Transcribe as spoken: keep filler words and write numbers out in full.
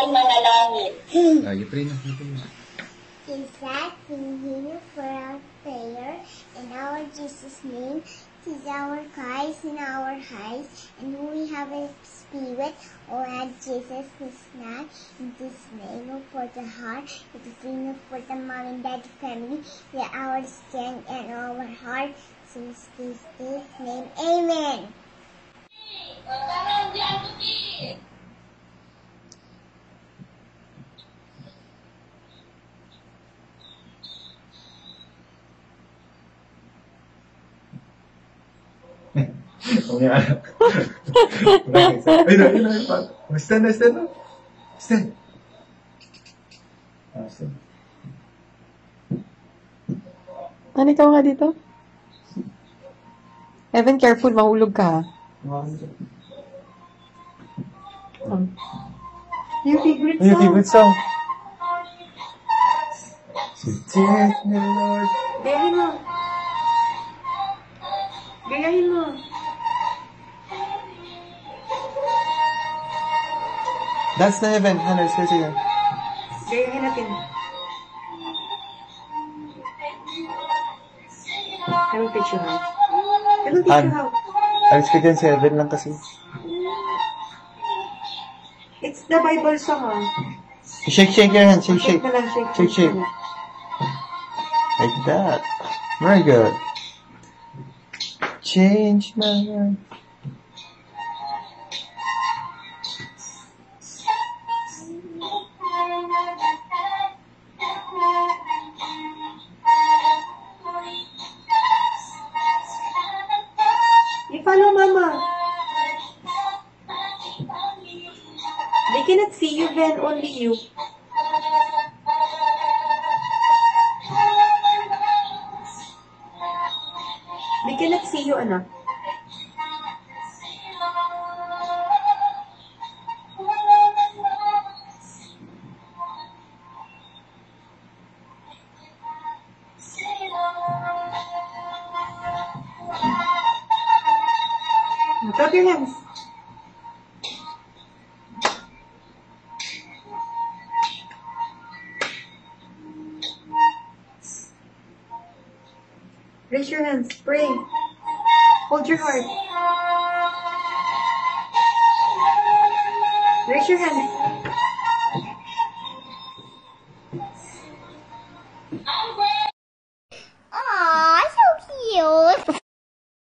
ay manalangin. Ah, you pray na. You pray na. Is that in here for our prayer in our Jesus' name? Is our Christ in our eyes, and we have a spirit, or add Jesus is not in this name for the heart, it is enough for the mom and dad family, the our strength and our heart, since this is name. Amen. Oh, yeah. Ay, no, no, no. Stand na, stand na. Stand. Ah, stand. Ano ikaw nga dito? Evan, careful, mahulog ka. Um, your favorite song. Your favorite song. Sweet the Lord. Gayahin mo. Gayahin mo. Dance na Heaven. Hannah, let's go. Gayahin natin. I will teach you how. I will teach you how. Alis ka dyan si Heaven lang kasi. It's the Bible song, ah. Shake, shake your hand. Shake, shake. Shake na lang, shake. Shake, shake. Like that. Very good. Change my life. I-follow Mama. They cannot see you, then only you. They cannot see you, anak. Clap your hands. Raise your hands. Pray. Hold your heart. Raise your hands.